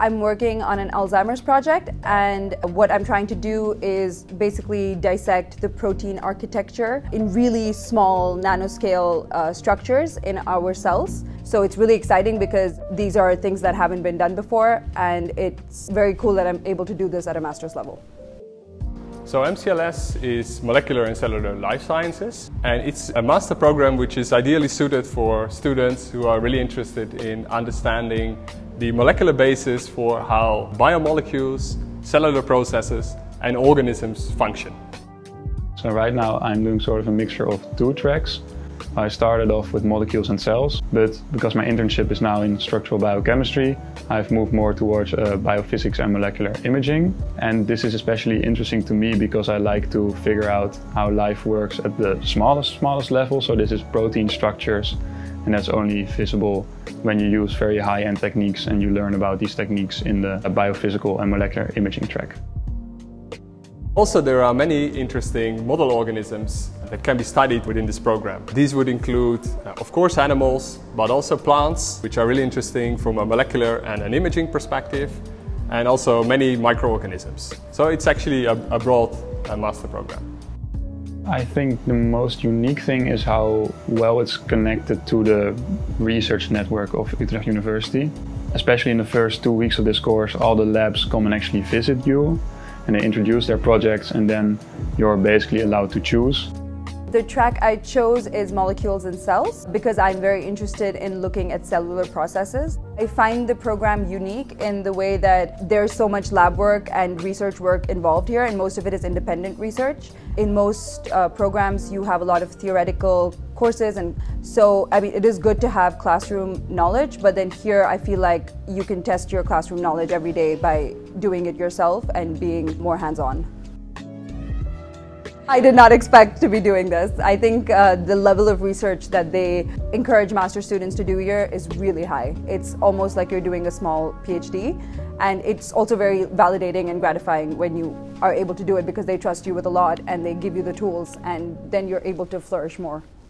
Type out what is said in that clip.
I'm working on an Alzheimer's project, and what I'm trying to do is basically dissect the protein architecture in really small nanoscale structures in our cells. So it's really exciting because these are things that haven't been done before, and it's very cool that I'm able to do this at a master's level. So MCLS is Molecular and Cellular Life Sciences, and it's a master program which is ideally suited for students who are really interested in understanding the molecular basis for how biomolecules, cellular processes and organisms function. So right now I'm doing sort of a mixture of two tracks. I started off with molecules and cells, but because my internship is now in structural biochemistry, I've moved more towards biophysics and molecular imaging. And this is especially interesting to me because I like to figure out how life works at the smallest level. So this is protein structures, and that's only visible when you use very high-end techniques, and you learn about these techniques in the biophysical and molecular imaging track. Also, there are many interesting model organisms that can be studied within this program. These would include, of course, animals, but also plants, which are really interesting from a molecular and an imaging perspective, and also many microorganisms. So it's actually a broad master program. I think the most unique thing is how well it's connected to the research network of Utrecht University. Especially in the first 2 weeks of this course, all the labs come and actually visit you, and they introduce their projects, and then you're basically allowed to choose. The track I chose is molecules and cells because I'm very interested in looking at cellular processes. I find the program unique in the way that there's so much lab work and research work involved here, and most of it is independent research. In most programs you have a lot of theoretical courses, and so it is good to have classroom knowledge, but then here I feel like you can test your classroom knowledge every day by doing it yourself and being more hands-on. I did not expect to be doing this. I think the level of research that they encourage master students to do here is really high. It's almost like you're doing a small PhD, and it's also very validating and gratifying when you are able to do it because they trust you with a lot and they give you the tools, and then you're able to flourish more.